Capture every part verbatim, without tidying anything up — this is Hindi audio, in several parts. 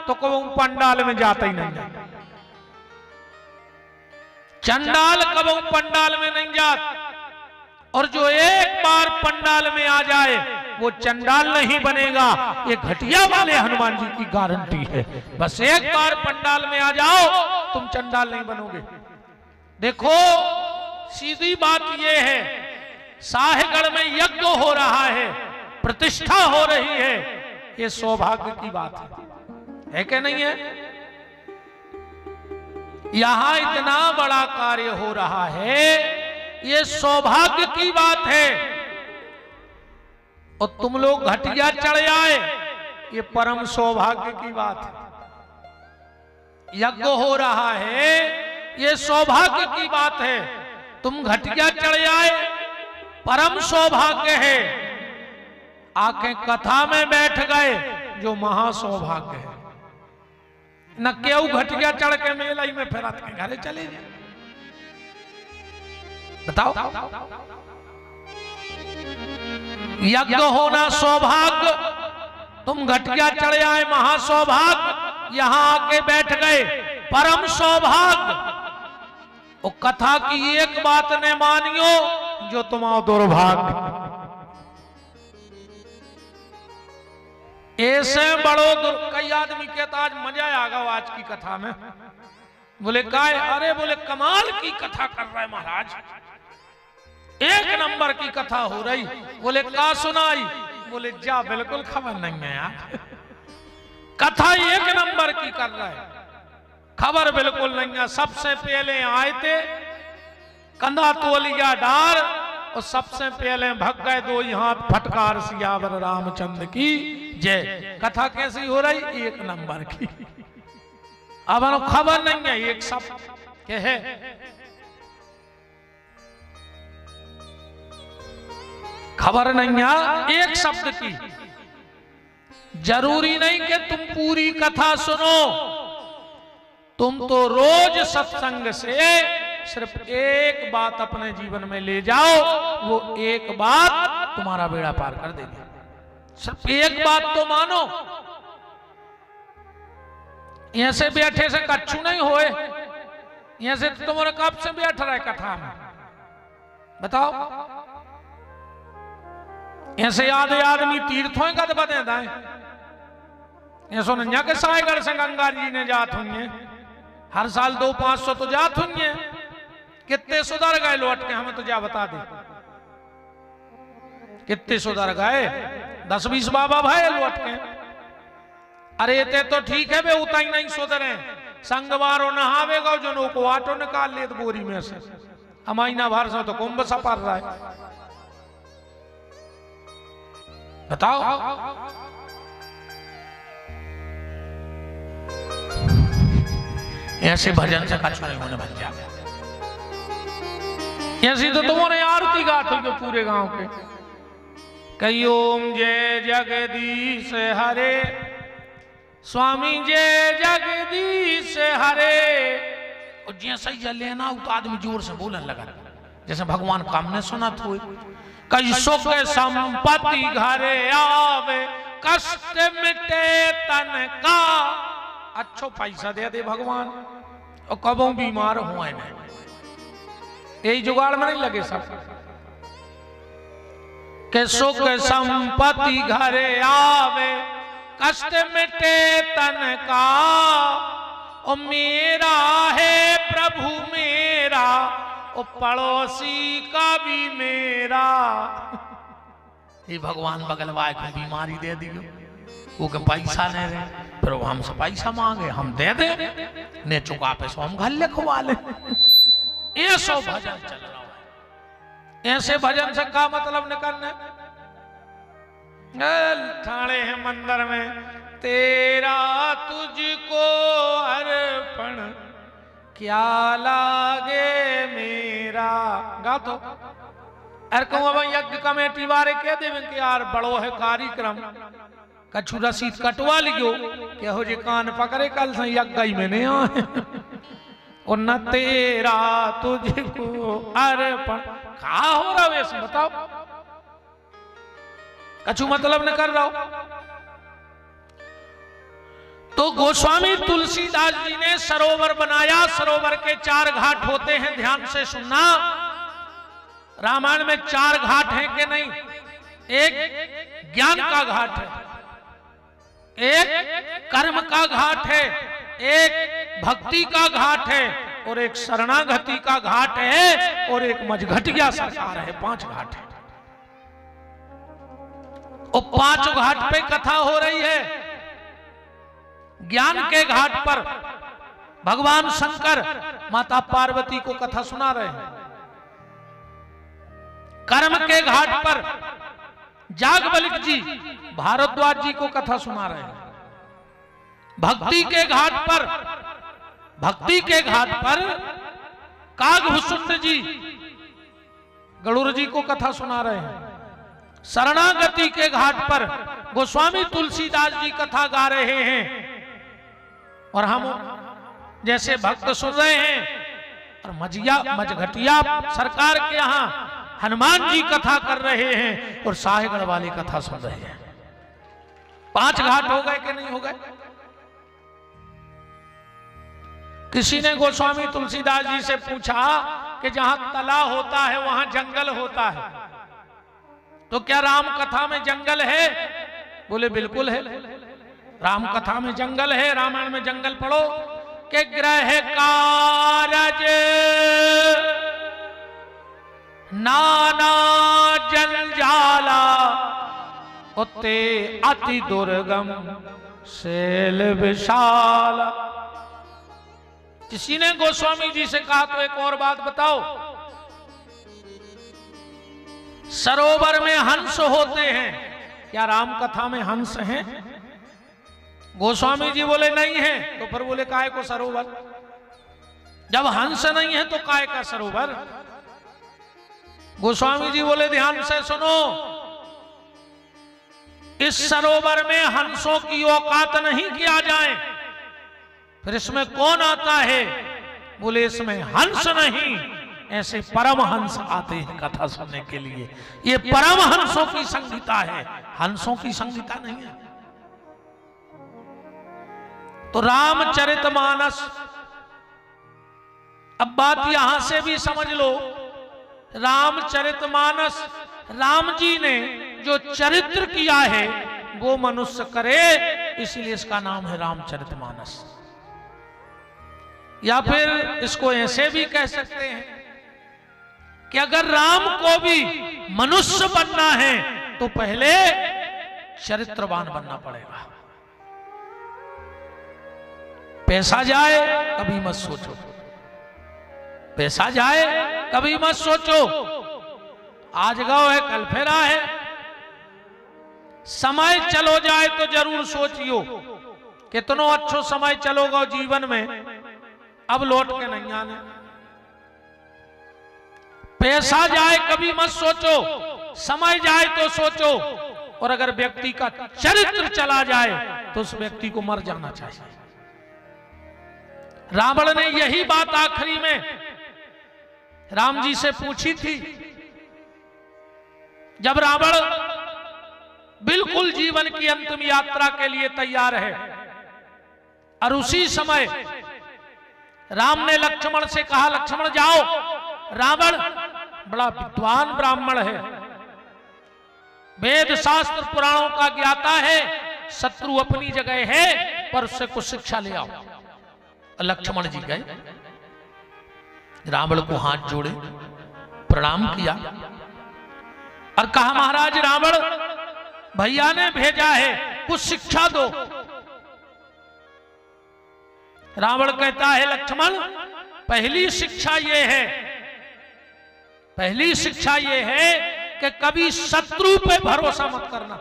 तो कबू पंडाल में जाता ही नहीं जाता। चंडाल कबू पंडाल में नहीं जाता, और जो एक बार पंडाल में आ जाए वो चंडाल नहीं बनेगा। ये घटिया वाले हनुमान जी की गारंटी है। बस एक बार पंडाल में आ जाओ तुम चंडाल नहीं बनोगे। देखो सीधी बात ये है, साहेगढ़ में यज्ञ हो रहा है, प्रतिष्ठा हो रही है, ये सौभाग्य की बात है, है कि नहीं है? यहां इतना बड़ा कार्य हो रहा है, ये सौभाग्य की बात है। और तुम लोग घटिया चढ़ आए, ये परम सौभाग्य की बात है। यज्ञ हो रहा है, ये सौभाग्य की बात है। तुम घटिया चढ़ आए, परम सौभाग्य है। आके कथा में बैठ गए, जो महा सौभाग्य है। न केऊ घटिया चढ़ के मेला में फिर के घरे चले जाए। बताओ, यज्ञ होना सौभाग्य, तुम घटिया चढ़ आए महासौभाग्य, यहां आके बैठ गए परम सौभाग्य। और कथा की एक बात ने मानियो, जो तुम्हारा दुर्भाग्य। ऐसे बड़ो दुर... कई आदमी कहता आज मजा आ गया आज की कथा में। बोले काय? अरे बोले कमाल की कथा कर रहा है महाराज, एक नंबर की कथा हो रही। बोले का सुनाई? बोले जा बिल्कुल खबर नहीं है यार, कथा एक नंबर की कर रहा है, खबर बिल्कुल नहीं है। सबसे पहले आए थे कंधा तोलिया डार, और सबसे पहले भग गए दो यहाँ फटकार सियावर रामचंद्र की जय। कथा कैसी हो रही? एक नंबर की। अब खबर नहीं है एक सब के है। खबर नहीं है एक शब्द की। जरूरी नहीं कि तुम पूरी कथा सुनो, तुम तो रोज सत्संग से सिर्फ एक बात अपने जीवन में ले जाओ, वो एक बात तुम्हारा बेड़ा पार कर देगी। सिर्फ एक बात तो मानो। यहां से बैठे से कच्छू नहीं होए, यहां से तो तुम्हारे कब से बैठ रहा है कथा में, बताओ। यहां से याद आदमी तीर्थों का बदे दाए, ये सुन के साहेगढ़ से गंगा जी ने जात हुई, हर साल दो पांच सौ तो जात हुई, कितने सुधर गए लौट के, हमें तो जा बता दे कितने सुधर गए। दस बीस बाबा भाई लौट के। अरे ते तो ठीक है बे, उतना ही नहीं सुधरे। संगवारो नहावेगा जो नो को आटो निकाल ले बोरी में से, अमाइना भर से तो कुंभ सपर रहा है, बताओ। ऐसे भजन से कछ नहीं होने बन जा। ऐसी तो तुम्हारे आरती गात हुई पूरे गांव के, कई ओम जय जगदीश हरे, स्वामी जय जगदीश हरे। और जैसे ही लेना तो आदमी जोर से बोलने लगा, जैसे भगवान काम ने सुना था। कई सुख संपत्ति घरे आवे, कष्ट मिटे तन का। अच्छो पैसा दे दे भगवान, और कबों बीमार हुए नहीं, यही जुगाड़ में नहीं लगे सब। के सुख संपत्ति घरे आवे, कष्ट मिटे तन का। ओ मेरा है प्रभु मेरा, ओ पड़ोसी का भी मेरा। ये भगवान बगल वाले को बीमारी दे दियो, वो के पैसा नहीं रहे, फिर वो हमसे पैसा मांगे, हम दे दे, ने चुका पे सो हम घर लिखवा ले। ये सो भजन चल रहा है। ऐसे भजन से का मतलब निकलने? ठाणे है मंदिर में, तेरा तुझको अर्पण क्या लागे मेरा। गा तो अरे कहूँ यज्ञ कमेटी वाले कह देवे कि यार बड़ो है कार्यक्रम, कछु रसीद कटवा लियो, क्या हो जे कान पकड़े कल से यज्ञ में नहीं आए। और न तेरा तुझको अर्पण खा हो रहा वैसे, बताओ। कछु मतलब न कर रहा हो। तो गोस्वामी तुलसीदास जी ने सरोवर बनाया। सरोवर के चार घाट होते हैं, ध्यान से सुनना। रामायण में चार घाट हैं कि नहीं? एक ज्ञान का घाट है, एक कर्म का घाट है, एक भक्ति का घाट है और एक शरणागति का घाट है और एक मझघटिया सरकार है। पांच घाट है और पांचों घाट पे कथा हो रही है। ज्ञान के घाट पर भगवान शंकर माता पार्वती को कथा सुना रहे हैं। कर्म के घाट पर जागबलिक जी भारद्वाज जी को कथा सुना रहे हैं। भक्ति के घाट पर भक्ति के घाट पर कागभूषुंड जी गरुड़ जी को कथा सुना रहे हैं। शरणागति के घाट पर गोस्वामी तुलसीदास जी कथा गा रहे हैं और हम जैसे भक्त सुन रहे हैं। और मजिया मझघटिया सरकार के यहाँ हनुमान जी कथा कर रहे हैं और साहेगढ़ वाली कथा सुन रहे हैं। पांच घाट हो गए कि नहीं हो गए? किसी ने गोस्वामी तुलसीदास जी से पूछा कि जहां तला होता है वहां जंगल होता है, तो क्या राम कथा में जंगल है? बोले बिल्कुल है, राम कथा में जंगल है। रामायण में जंगल पढ़ो कि ग्रह कारज नाना जंजाला उते अति दुर्गम शैल विशाल। किसी ने गोस्वामी जी से कहा तो एक और बात बताओ, सरोवर में हंस होते हैं, क्या राम कथा में हंस हैं? गोस्वामी जी बोले नहीं है। तो फिर बोले काय को सरोवर? जब हंस नहीं है तो काय का सरोवर? गोस्वामी जी बोले ध्यान से सुनो, इस सरोवर में हंसों की औकात नहीं किया जाए, फिर इसमें कौन आता है? बोले इसमें हंस नहीं, ऐसे परम हंस आते हैं कथा सुनने के लिए। ये परम हंसों की संगीता है, हंसों की संगीता नहीं है। तो रामचरितमानस, अब बात यहां से भी समझ लो, रामचरितमानस राम जी ने जो चरित्र किया है वो मनुष्य करे, इसलिए इसका नाम है रामचरितमानस। या फिर इसको ऐसे भी कह सकते हैं कि अगर राम को भी मनुष्य बनना है तो पहले चरित्रवान बनना पड़ेगा। पैसा जाए कभी मत सोचो, पैसा जाए कभी मत सोचो, आज गाँव है कल फेरा है। समय चलो जाए तो जरूर सोचियो, कितनो अच्छो समय चलोगा जीवन में, अब लौट के नहीं आने। पैसा जाए कभी मत सोचो, समय जाए तो सोचो, और अगर व्यक्ति का चरित्र चला जाए तो उस व्यक्ति को मर जाना चाहिए। रावण ने यही बात आखिरी में राम जी से पूछी थी, जब रावण बिल्कुल जीवन की अंतिम यात्रा के लिए तैयार है, और उसी समय राम ने लक्ष्मण से कहा, लक्ष्मण जाओ, रावण बड़ा विद्वान ब्राह्मण है, वेद शास्त्र पुराणों का ज्ञाता है, शत्रु अपनी जगह है, पर उससे कुछ शिक्षा ले आओ। लक्ष्मण जी गए, रावण को हाथ जोड़े, प्रणाम किया और कहा, महाराज रावण, भैया ने भेजा है, कुछ शिक्षा दो। रावण कहता है, लक्ष्मण, पहली शिक्षा ये है, पहली शिक्षा ये है कि कभी शत्रु पे भरोसा मत करना।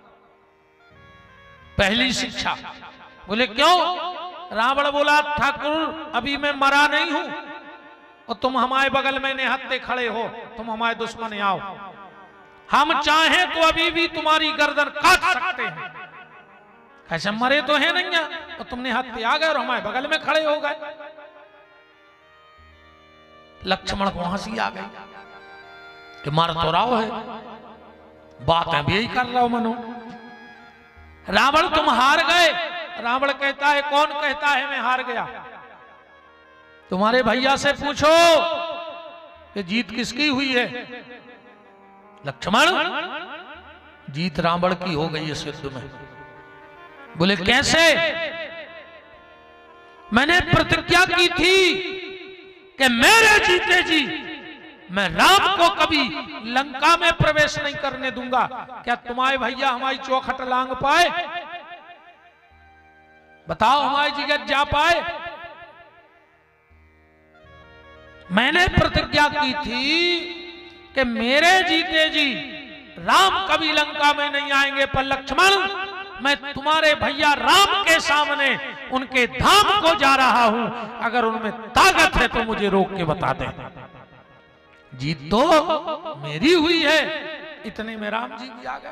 पहली शिक्षा। बोले क्यों? रावण बोला, ठाकुर अभी मैं मरा नहीं हूं और तुम हमारे बगल में निहत्थे खड़े हो, तुम हमारे दुश्मन आओ, हम चाहें तो अभी भी तुम्हारी गर्दन काट सकते हैं। कैसे मरे तो है नहीं, और तुमने हत्थे आ गए और हमारे बगल में खड़े हो गए। लक्ष्मण को हंसी आ गई कि मार तो राव है, बातें भी यही कर रहा हो मनो। रावण तुम हार गए, रावण कहता है कौन कहता है मैं हार गया? तुम्हारे भैया से पूछो कि जीत किसकी हुई है। लक्ष्मण, जीत रावण की हो गई इस युद्ध में। बोले कैसे? मैंने प्रतिज्ञा की थी कि मेरे जीते जी मैं राम को कभी लंका में प्रवेश नहीं करने दूंगा। क्या तुम्हारे भैया हमारी चौखट लांग पाए? बताओ, हमारी जिगत जा पाए? मैंने प्रतिज्ञा की थी कि मेरे जीते जी राम कभी लंका में नहीं आएंगे, पर लक्ष्मण मैं तुम्हारे भैया राम के सामने उनके धाम को जा रहा हूं, अगर उनमें ताकत है तो मुझे रोक के बता दें। जीत तो मेरी हुई है। इतने में राम जी भी आ गए।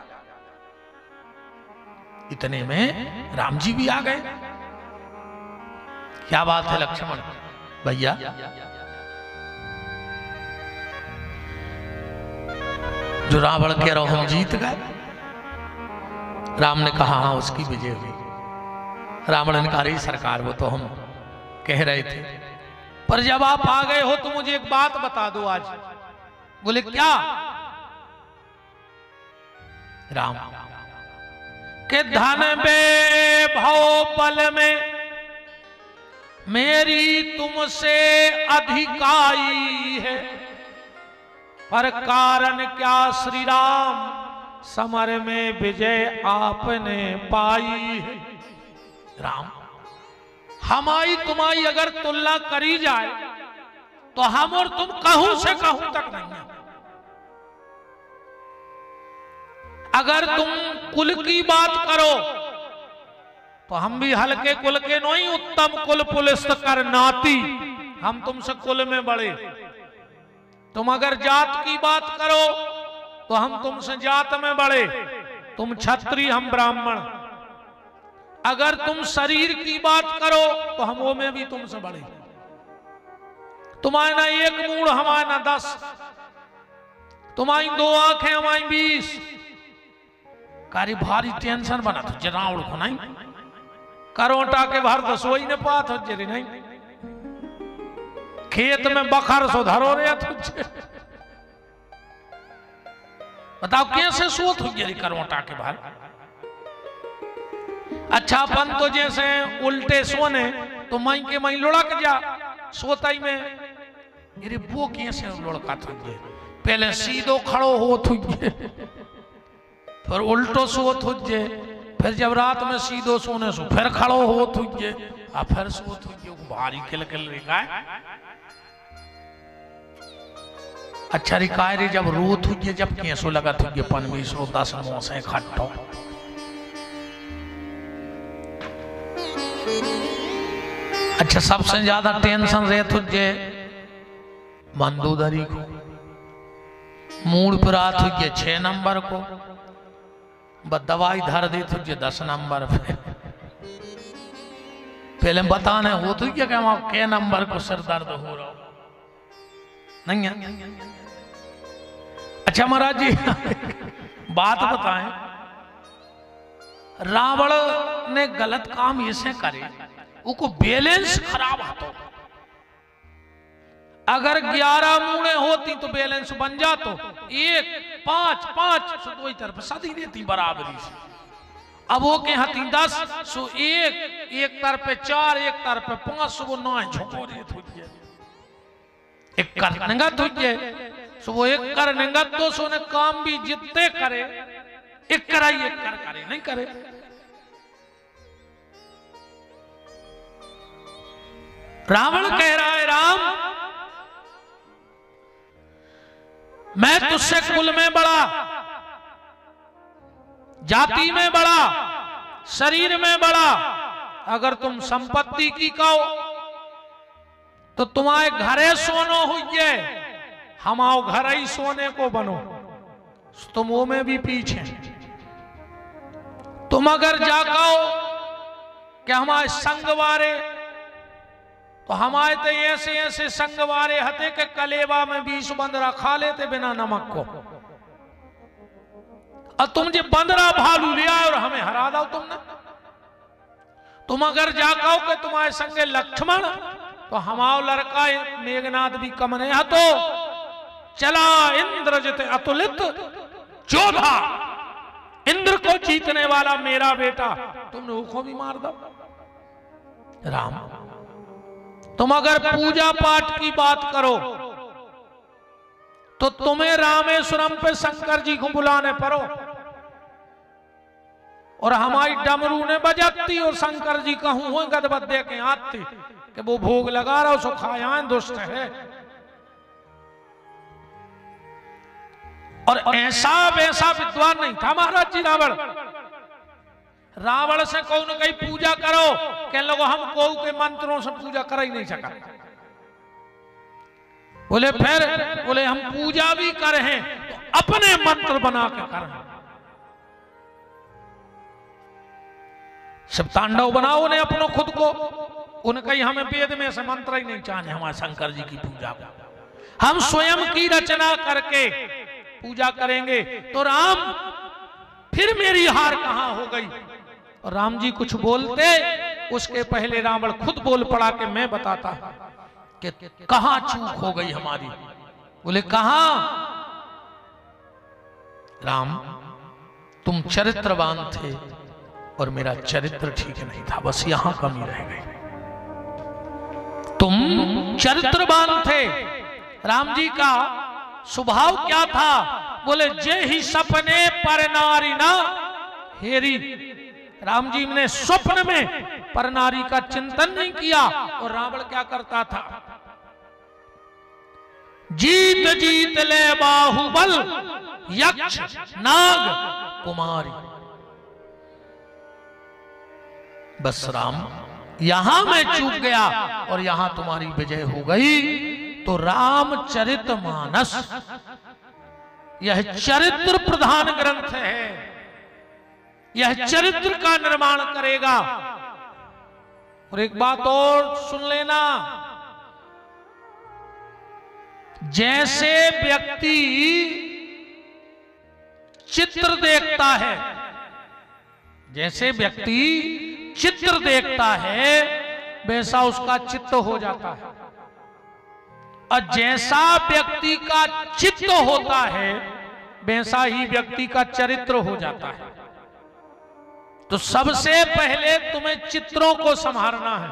इतने में राम जी भी आ गए। क्या बात है लक्ष्मण भैया, जो रावण कह रहा हम जीत गए। राम ने कहा हाँ उसकी विजय हुई। रावण ने कहा रही सरकार वो तो हम कह रहे थे, पर जब आप आ गए हो तो मुझे एक बात बता दो आज। बोले क्या? राम के धन बे भाव बल में मेरी तुमसे अधिकाई है, पर कारण क्या श्री राम समर में विजय आपने पाई है। राम, हमारी तुम्हारी अगर तुलना करी जाए तो हम और तुम कहूं से कहूं तक नहीं है। अगर तुम कुल की बात करो तो हम भी हल्के कुल के नहीं, उत्तम कुल पुलिस कर नाती, हम तुमसे कुल में बड़े। तुम अगर जात की बात करो तो हम तुमसे जात में बड़े, तुम क्षत्रिय हम ब्राह्मण। अगर तुम शरीर की बात करो तो हम वो में भी तुमसे बड़े। तुम्हारे ना एक मूड हमारे ना दस, तुम्हारी दो आंखें हमारी बीस। कारी भारी टेंशन बना तो जना उड़को नहीं करोटा के भर तो सोई ने पात हो जरी नहीं, खेत में बखर सो धरो रे तुझे। बताओ कैसे सोत हो गई करोटा के बाहर। अच्छा अपन तो जैसे उल्टे सोने तो माई के माई लुढ़क जा सोताई में, अरे वो कैसे लुढ़का थुजे? पहले सीधो खड़ो हो थुजे, फिर उल्टो सो थुजे, फिर जब रात में सीधो सोने सो फिर खड़ो हो थुजे, आ फिर सो थुजे। भारी किल किल रिका अच्छा रिकाय रे जब रो थुजे, जब कैसो लगा थुजे पन भी सो दस मोसे खट्टो। अच्छा सबसे ज्यादा टेंशन रहे तुझे मंदोदरी को, मूड पर आ तुझे छह नंबर को, बस दवाई धर दी तुझे दस नंबर पे। पहले बताने हो तुझे कि वहां के नंबर को सिर दर्द हो रहा नहीं है। अच्छा महाराज जी बात बताएं, रावण ने गलत काम ऐसे करे उनको बैलेंस खराब होता। अगर ग्यारह मुड़े होती तो बैलेंस बन जातो, एक पांच पांच सो दो तरफ सदी देती बराबरी से। अब वो के हती दस सो एक एक तरफ पे चार एक तरफ पे पांच सो वो नौ झोंको रहे तुझे एक करनेगा तुझे सो वो एक करनेगा तो सो ने काम भी जितने करे एक कराई एक कर करे नहीं करे। रावण कह रहा है राम मैं तुझसे कुल में बड़ा, जाति में बड़ा, शरीर में बड़ा, अगर तुम संपत्ति की कहो तो तुम्हारे घरे सोनो हुई, हम आओ घर ही सोने को बनो, तुम वो में भी पीछे। तुम अगर जा कहो कि हमारे संगवारे तो हमारे तो ऐसे ऐसे संगवारे हते के कलेवा में बीस बंदरा खा लेते बिना नमक को, और तुम जो बंदरा भालू लिया और हमें हरा दो तुमने। तुम अगर जाकाओ के तुम्हारे संगे लक्ष्मण तो हमाओ लड़का मेघनाद भी कमने हतो चला इंद्रजित अतुलित जोधा, इंद्र को जीतने वाला मेरा बेटा, तुमने उसको भी मार दो। राम तुम अगर पूजा पाठ की बात करो तो तुम्हें रामेश्वरम पे शंकर जी को बुलाने पड़ो, और हमारी डमरू ने बजाती और शंकर जी कहूं हो गदबद्दे के आती कि वो भोग लगा रहा उसको खाया दुष्ट है। और ऐसा वैसा विद्वान नहीं था महाराज जी रावण। रावण से कौन कहीं पूजा करो, कह लोगो हम को के मंत्रों से पूजा कर ही नहीं सका। बोले फिर बोले हम पूजा भी कर हैं तो अपने मंत्र बना के करें। सब तांडव बनाओ ने अपनों खुद को, उनका ही हमें वेद में से मंत्र ही नहीं चाहिए हमारे शंकर जी की पूजा को। हम स्वयं की रचना करके पूजा करेंगे तो राम फिर मेरी हार कहां हो गई। और राम जी कुछ बोलते उसके पहले रावण खुद बोल पड़ा कि मैं बताता कि कहां चूक हो गई हमारी। बोले कहां? राम तुम चरित्रवान थे और मेरा चरित्र ठीक नहीं था, बस यहां कमी रह गई। तुम चरित्रवान थे, राम जी का स्वभाव क्या था? बोले जे ही सपने पर नारी ना हेरी। राम जी ने स्वप्न में पर नारी का चिंतन नहीं किया। और रावण क्या करता था? जीत जीत ले बाहुबल यक्ष नाग कुमारी। बस राम यहां मैं चूक गया और यहां तुम्हारी विजय हो गई। तो रामचरितमानस यह चरित्र प्रधान ग्रंथ है, यह चरित्र का निर्माण करेगा। और एक बात और सुन लेना, जैसे व्यक्ति चित्र देखता है, जैसे व्यक्ति चित्र देखता है वैसा उसका चित्त हो जाता है, और जैसा व्यक्ति का चित्त होता है वैसा ही व्यक्ति का चरित्र हो जाता है। तो सबसे पहले तुम्हें चित्रों को संभालना है।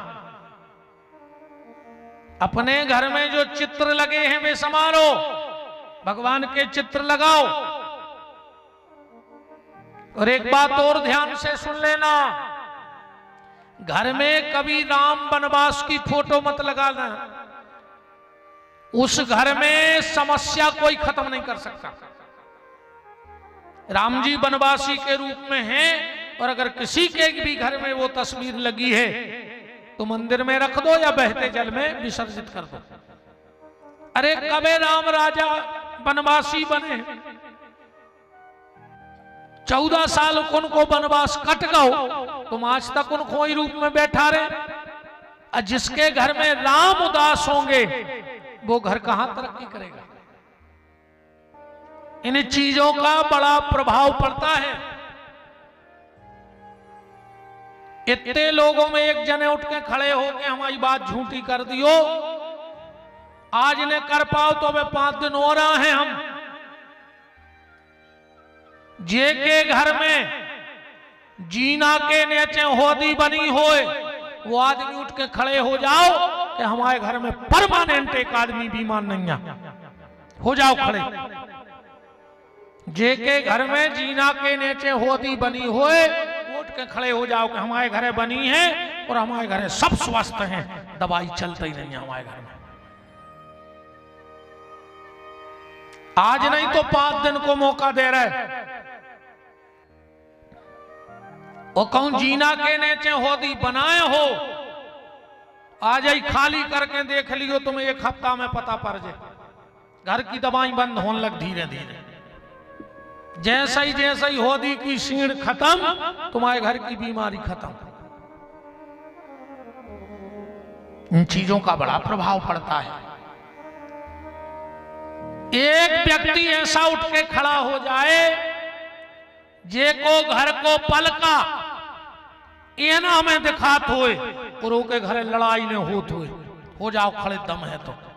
अपने घर में जो चित्र लगे हैं वे संभालो, भगवान के चित्र लगाओ। और एक बात और ध्यान से सुन लेना, घर में कभी राम वनवास की फोटो मत लगाना। उस घर में समस्या कोई खत्म नहीं कर सकता। राम जी वनवासी के रूप में हैं, और अगर किसी के भी घर में वो तस्वीर लगी है तो मंदिर में रख दो या बहते जल में विसर्जित कर दो। अरे कबे राम राजा वनवासी बने, चौदह साल उनको वनवास कट गो, तुम आज तक उनको ही रूप में बैठा रहे। जिसके घर में राम उदास होंगे वो घर कहां तरक्की करेगा। इन चीजों का बड़ा प्रभाव पड़ता है। इतने लोगों में एक जने उठ के खड़े होके हमारी बात झूठी कर दियो, आज ने कर पाओ तो वे पांच दिन हो रहा है। हम जे के घर में जीना के नीचे होदी बनी होए, वो आदमी उठ के खड़े हो जाओ कि हमारे घर में परमानेंट एक आदमी बीमार नहीं है, हो जाओ खड़े। जे के घर में जीना के नीचे होदी बनी होए, उठ के खड़े हो जाओ कि हमारे घर बनी है और हमारे घर सब स्वस्थ हैं, दवाई चलता ही नहीं है हमारे घर में। आज नहीं तो पांच दिन को मौका दे रहे। और कौन जीना के नीचे होदी बनाए हो, आज ही खाली करके देख लियो, तुम्हें एक हफ्ता में पता पड़ जाए। घर की दवाई बंद होने लग धीरे धीरे। जैसा ही जैसा ही होदी की सीढ़ खत्म, तुम्हारे घर की बीमारी खत्म। इन चीजों का बड़ा प्रभाव पड़ता है। एक व्यक्ति ऐसा उठ के खड़ा हो जाए जे को घर को पलका ये ना हमें दिखात होए और ओके घरे लड़ाई ने होत होए, हो जाओ खड़े दम है तो